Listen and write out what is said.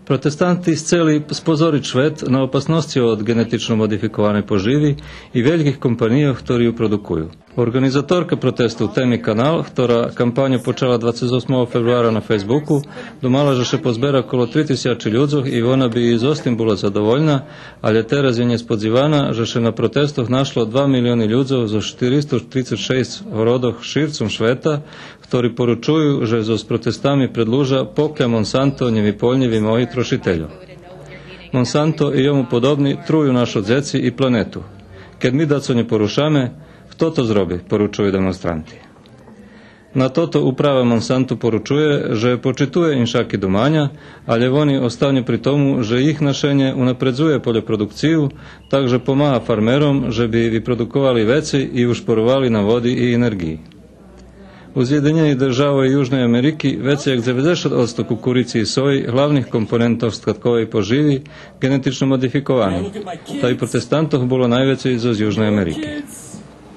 Protestanti chceli spozoriť svet na opasnosti od genetično modifikovanej poživi i veľkých kompanijov, ktorí ju produkujú. Organizatorka protestu Temi Kanal, ktorá kampanju počala 28. februara na Facebooku, domala, že še pozbera okolo 3000 ľudzoch i ona by z ostim bola zadovoljna, ale teraz je nespodzivana, že še na protestoch našlo 2 milióny ľudzov zo 436 horodoch šircom sveta, ktorí poručujú, že so s protestami predlúža pokľa Monsanto nevypoľnivý moji trošiteľov. Monsanto i jomu podobni truju našu djeci i planetu. Keď my daco ne porušame, kto to zrobi, poručujú demonstranti. Na toto uprava Monsanto poručuje, že počituje inšaky domanja, ale oni ostane pri tomu, že ich našenje unapredzuje poljoprodukciju, takže pomáha farmerom, že by vyprodukovali veci i ušporovali na vodi i energiji. U Zjedinjenih država i Južnej Ameriki već je 90% kukurici i soji hlavnih komponentov skladkovej poživi genetično modifikovanih. Taj protestantoh bolo najveće iz Južnej Amerike.